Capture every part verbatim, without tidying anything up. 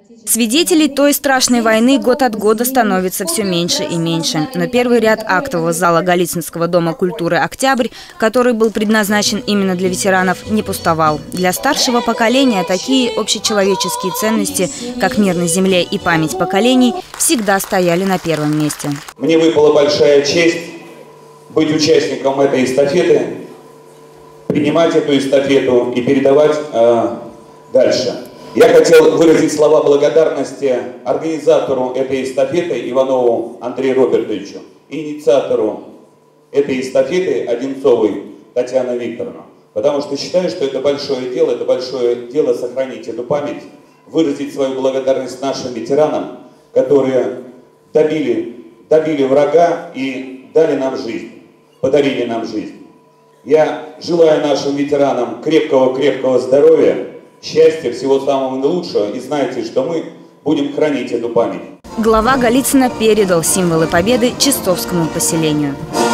Свидетелей той страшной войны год от года становится все меньше и меньше. Но первый ряд актового зала Голицынского дома культуры «Октябрь», который был предназначен именно для ветеранов, не пустовал. Для старшего поколения такие общечеловеческие ценности, как мир на земле и память поколений, всегда стояли на первом месте. Мне выпала большая честь быть участником этой эстафеты, принимать эту эстафету и передавать э, дальше. Я хотел выразить слова благодарности организатору этой эстафеты Иванову Андрею Робертовичу и инициатору этой эстафеты Одинцовой Татьяне Викторовне. Потому что считаю, что это большое дело, это большое дело сохранить эту память, выразить свою благодарность нашим ветеранам, которые добили, добили врага и дали нам жизнь, подарили нам жизнь. Я желаю нашим ветеранам крепкого-крепкого здоровья, счастья, всего самого наилучшего, и знаете, что мы будем хранить эту память. Глава Голицына передал символы победы Чистовскому поселению.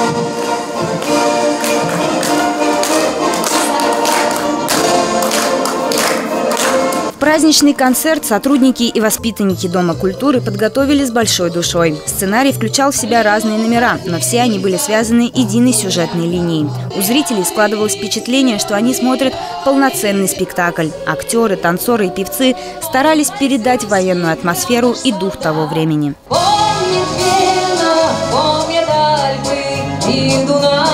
Праздничный концерт сотрудники и воспитанники Дома культуры подготовили с большой душой. Сценарий включал в себя разные номера, но все они были связаны единой сюжетной линией. У зрителей складывалось впечатление, что они смотрят полноценный спектакль. Актеры, танцоры и певцы старались передать военную атмосферу и дух того времени. Помнит Вена, помнят Альпы и Дунай,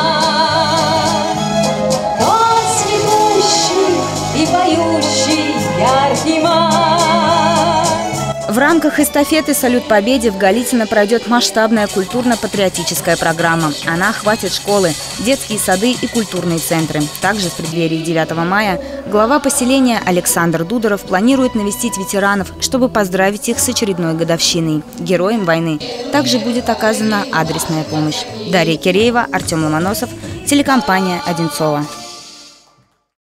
тот цветущий и поющий яркий май. В рамках эстафеты «Салют Победе» в Голицыно пройдет масштабная культурно-патриотическая программа. Она охватит школы, детские сады и культурные центры. Также в преддверии девятого мая глава поселения Александр Дудоров планирует навестить ветеранов, чтобы поздравить их с очередной годовщиной. Героям войны также будет оказана адресная помощь. Дарья Киреева, Артем Ломоносов, телекомпания «Одинцова».